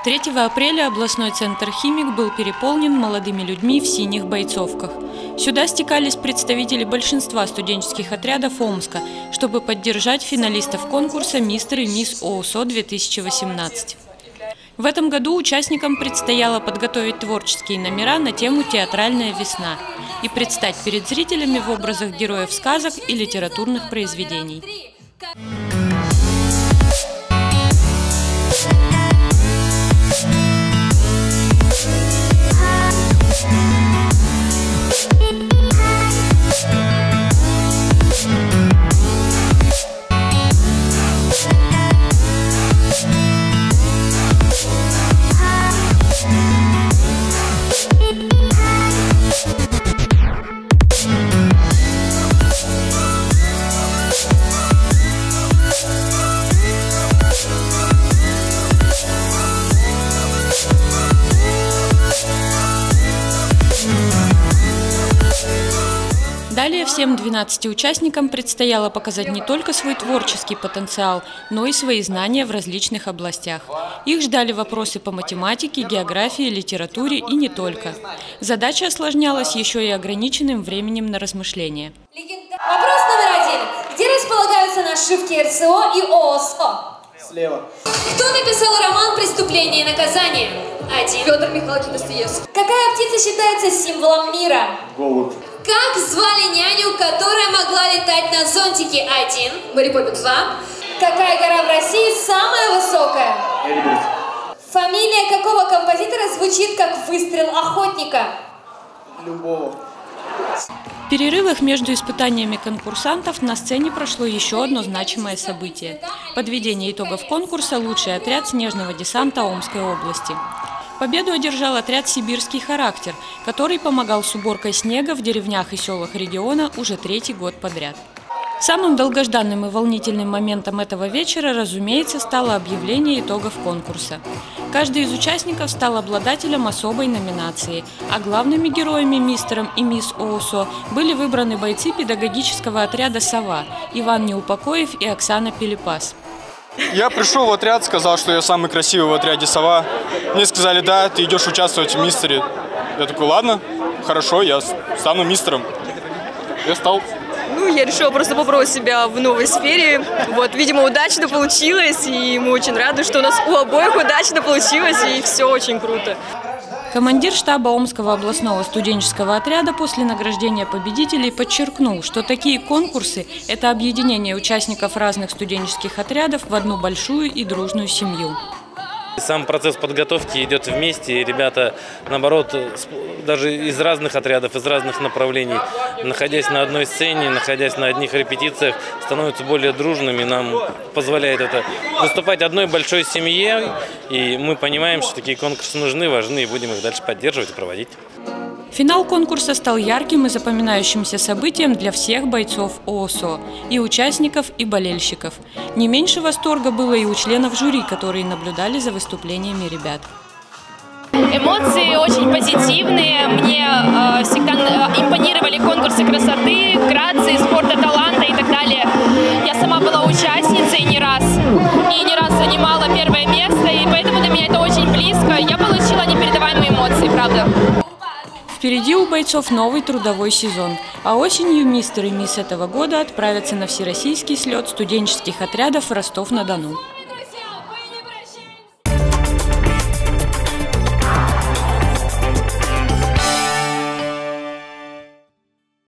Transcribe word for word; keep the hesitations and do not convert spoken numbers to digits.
третьего апреля областной центр «Химик» был переполнен молодыми людьми в синих бойцовках. Сюда стекались представители большинства студенческих отрядов Омска, чтобы поддержать финалистов конкурса «Мистер и мисс ООСО-две тысячи восемнадцать». В этом году участникам предстояло подготовить творческие номера на тему «Театральная весна» и предстать перед зрителями в образах героев сказок и литературных произведений. Далее всем двенадцати участникам предстояло показать не только свой творческий потенциал, но и свои знания в различных областях. Их ждали вопросы по математике, географии, литературе и не только. Задача осложнялась еще и ограниченным временем на размышления. Вопрос номер один. Где располагаются нашивки эр цэ о и о о эс о? Слева. Кто написал роман «Преступление и наказание»? Один. Федор Михайлович Достоевский. Какая птица считается символом мира? Голубь. Как звали няню, которая могла летать на зонтике? Один. Мэри Поппинс. Два. Какая гора в России самая высокая? Эльбрус. Фамилия какого композитора звучит как выстрел охотника? Любого. В перерывах между испытаниями конкурсантов на сцене прошло еще одно значимое событие – подведение итогов конкурса «Лучший отряд снежного десанта Омской области». Победу одержал отряд «Сибирский характер», который помогал с уборкой снега в деревнях и селах региона уже третий год подряд. Самым долгожданным и волнительным моментом этого вечера, разумеется, стало объявление итогов конкурса. Каждый из участников стал обладателем особой номинации, а главными героями мистером и мисс ООСО были выбраны бойцы педагогического отряда «Сова» Иван Неупокоев и Оксана Пилипас. Я пришел в отряд, сказал, что я самый красивый в отряде «Сова». Мне сказали: да, ты идешь участвовать в мистере. Я такой: ладно, хорошо, я стану мистером. Я стал. Ну, я решила просто попробовать себя в новой сфере. Вот, видимо, удачно получилось, и мы очень рады, что у нас у обоих удачно получилось, и все очень круто. Командир штаба Омского областного студенческого отряда после награждения победителей подчеркнул, что такие конкурсы – это объединение участников разных студенческих отрядов в одну большую и дружную семью. Сам процесс подготовки идет вместе, и ребята, наоборот, даже из разных отрядов, из разных направлений, находясь на одной сцене, находясь на одних репетициях, становятся более дружными. Нам позволяет это выступать одной большой семьей, и мы понимаем, что такие конкурсы нужны, важны, и будем их дальше поддерживать и проводить. Финал конкурса стал ярким и запоминающимся событием для всех бойцов ООСО, и участников, и болельщиков. Не меньше восторга было и у членов жюри, которые наблюдали за выступлениями ребят. Эмоции очень позитивные. Мне э, всегда импонировали конкурсы красоты, грации, спорта, таланта и так далее. Я сама была участницей не раз и не раз занимала первое место, и поэтому для меня это очень близко. Я получила непередаваемые эмоции, правда. Впереди у бойцов новый трудовой сезон, а осенью мистер и мисс этого года отправятся на всероссийский слет студенческих отрядов в Ростов-на-Дону.